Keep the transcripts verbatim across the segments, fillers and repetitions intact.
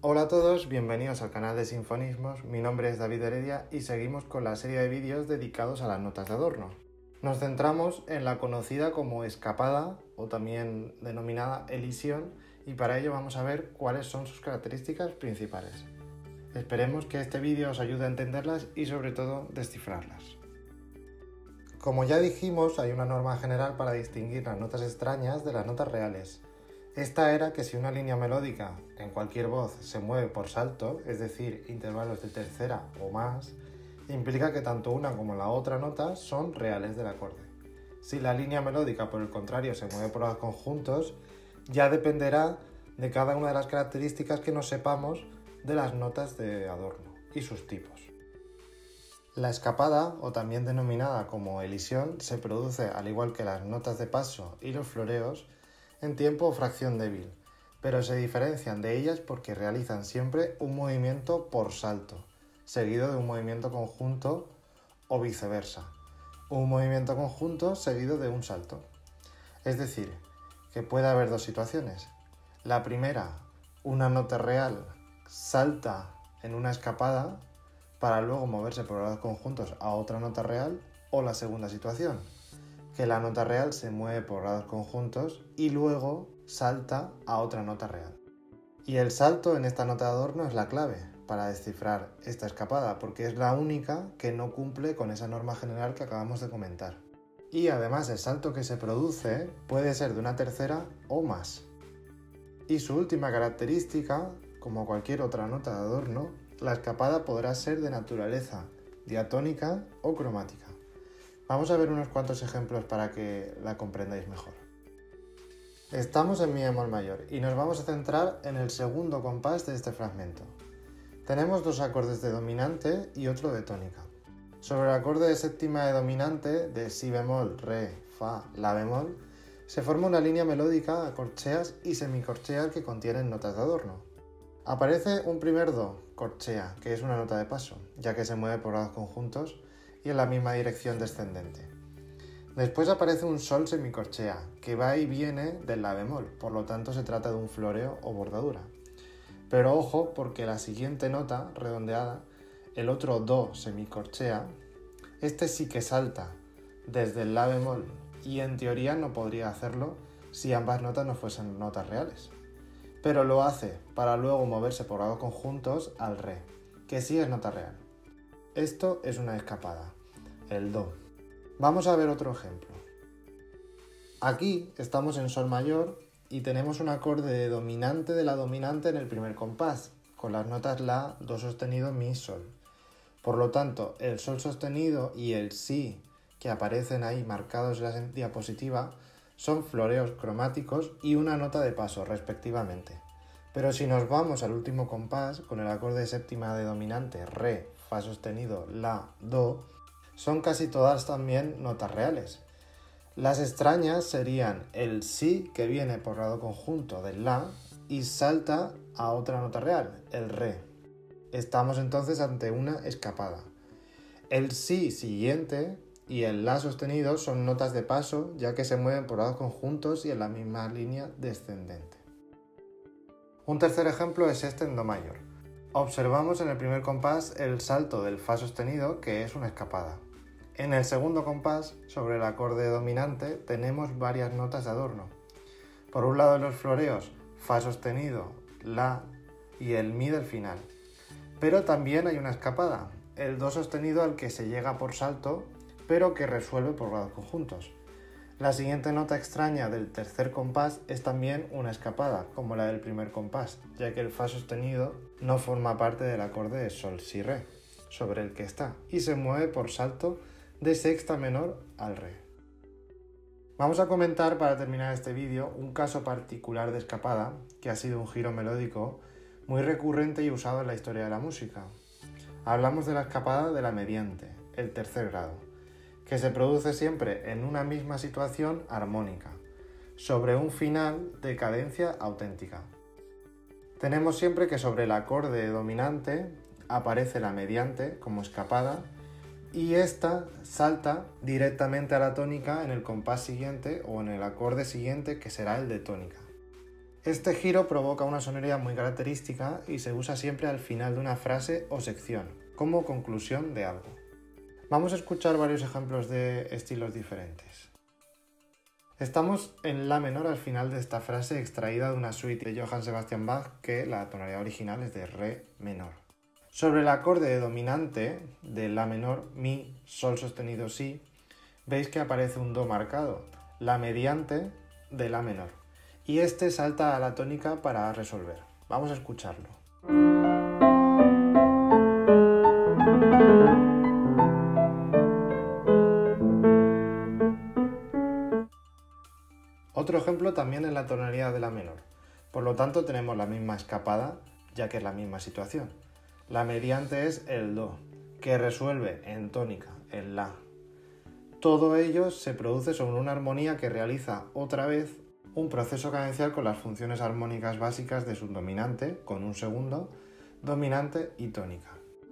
Hola a todos, bienvenidos al canal de Sinfonismos. Mi nombre es David Heredia y seguimos con la serie de vídeos dedicados a las notas de adorno. Nos centramos en la conocida como escapada o también denominada elisión, y para ello vamos a ver cuáles son sus características principales. Esperemos que este vídeo os ayude a entenderlas y sobre todo descifrarlas. Como ya dijimos, hay una norma general para distinguir las notas extrañas de las notas reales. Esta era que si una línea melódica en cualquier voz se mueve por salto, es decir, intervalos de tercera o más, implica que tanto una como la otra nota son reales del acorde. Si la línea melódica, por el contrario, se mueve por los conjuntos, ya dependerá de cada una de las características que nos sepamos de las notas de adorno y sus tipos. La escapada, o también denominada como elisión, se produce, al igual que las notas de paso y los floreos, en tiempo o fracción débil, pero se diferencian de ellas porque realizan siempre un movimiento por salto, seguido de un movimiento conjunto o viceversa, un movimiento conjunto seguido de un salto. Es decir, que puede haber dos situaciones. La primera, una nota real salta en una escapada para luego moverse por los conjuntos a otra nota real, o la segunda situación, que la nota real se mueve por grados conjuntos y luego salta a otra nota real. Y el salto en esta nota de adorno es la clave para descifrar esta escapada, porque es la única que no cumple con esa norma general que acabamos de comentar. Y además el salto que se produce puede ser de una tercera o más. Y su última característica, como cualquier otra nota de adorno, la escapada podrá ser de naturaleza diatónica o cromática. Vamos a ver unos cuantos ejemplos para que la comprendáis mejor. Estamos en mi bemol mayor y nos vamos a centrar en el segundo compás de este fragmento. Tenemos dos acordes de dominante y otro de tónica. Sobre el acorde de séptima de dominante, de si bemol, re, fa, la bemol, se forma una línea melódica a corcheas y semicorcheas que contienen notas de adorno. Aparece un primer do, corchea, que es una nota de paso, ya que se mueve por grados conjuntos y en la misma dirección descendente. Después aparece un sol semicorchea, que va y viene del la bemol, por lo tanto se trata de un floreo o bordadura. Pero ojo, porque la siguiente nota, redondeada, el otro do semicorchea, este sí que salta desde el la bemol y en teoría no podría hacerlo si ambas notas no fuesen notas reales. Pero lo hace para luego moverse por grados conjuntos al re, que sí es nota real. Esto es una escapada, el do. Vamos a ver otro ejemplo. Aquí estamos en sol mayor y tenemos un acorde de dominante de la dominante en el primer compás, con las notas la, do sostenido, mi, sol. Por lo tanto, el sol sostenido y el si que aparecen ahí marcados en la diapositiva son floreos cromáticos y una nota de paso, respectivamente. Pero si nos vamos al último compás, con el acorde de séptima de dominante, re, fa sostenido, la, do, son casi todas también notas reales. Las extrañas serían el si, que viene por grado conjunto del la y salta a otra nota real, el re. Estamos entonces ante una escapada. El si siguiente y el la sostenido son notas de paso, ya que se mueven por grados conjuntos y en la misma línea descendente. Un tercer ejemplo es este en do mayor. Observamos en el primer compás el salto del fa sostenido, que es una escapada. En el segundo compás, sobre el acorde dominante, tenemos varias notas de adorno. Por un lado los floreos fa sostenido, la y el mi del final. Pero también hay una escapada, el do sostenido al que se llega por salto, pero que resuelve por grados conjuntos. La siguiente nota extraña del tercer compás es también una escapada, como la del primer compás, ya que el fa sostenido no forma parte del acorde de sol, si, re, sobre el que está, y se mueve por salto de sexta menor al re. Vamos a comentar para terminar este vídeo un caso particular de escapada, que ha sido un giro melódico muy recurrente y usado en la historia de la música. Hablamos de la escapada de la mediante, el tercer grado, que se produce siempre en una misma situación armónica, sobre un final de cadencia auténtica. Tenemos siempre que sobre el acorde dominante aparece la mediante como escapada y esta salta directamente a la tónica en el compás siguiente o en el acorde siguiente, que será el de tónica. Este giro provoca una sonoridad muy característica y se usa siempre al final de una frase o sección, como conclusión de algo. Vamos a escuchar varios ejemplos de estilos diferentes. Estamos en La menor al final de esta frase extraída de una suite de Johann Sebastian Bach, que la tonalidad original es de Re menor. Sobre el acorde dominante de La menor, Mi, Sol sostenido, Si, veis que aparece un Do marcado, la mediante de La menor, y este salta a la tónica para resolver. Vamos a escucharlo. Otro ejemplo también en la tonalidad de La menor. Por lo tanto tenemos la misma escapada, ya que es la misma situación. La mediante es el Do, que resuelve en tónica, en La. Todo ello se produce sobre una armonía que realiza otra vez un proceso cadencial con las funciones armónicas básicas de subdominante, con un segundo, dominante y tónica.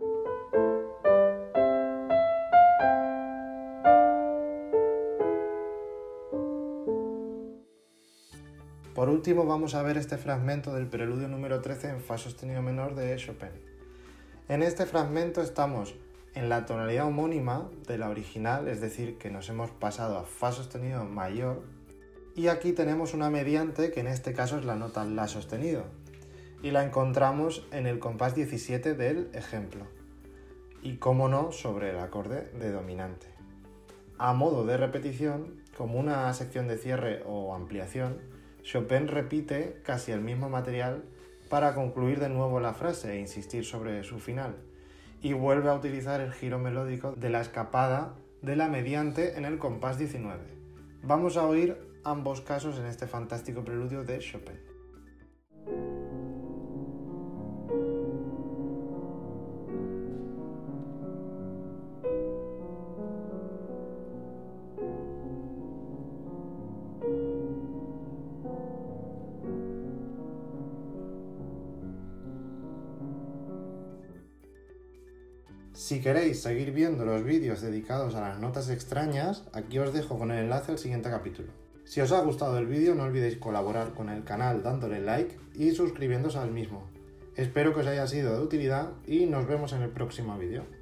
Por último vamos a ver este fragmento del preludio número trece en Fa sostenido menor de Chopin. En este fragmento estamos en la tonalidad homónima de la original, es decir, que nos hemos pasado a Fa sostenido mayor, y aquí tenemos una mediante que en este caso es la nota La sostenido, y la encontramos en el compás diecisiete del ejemplo, y cómo no sobre el acorde de dominante. A modo de repetición, como una sección de cierre o ampliación, Chopin repite casi el mismo material para concluir de nuevo la frase e insistir sobre su final, y vuelve a utilizar el giro melódico de la escapada de la mediante en el compás diecinueve. Vamos a oír ambos casos en este fantástico preludio de Chopin. Si queréis seguir viendo los vídeos dedicados a las notas extrañas, aquí os dejo con el enlace al siguiente capítulo. Si os ha gustado el vídeo, no olvidéis colaborar con el canal dándole like y suscribiéndose al mismo. Espero que os haya sido de utilidad y nos vemos en el próximo vídeo.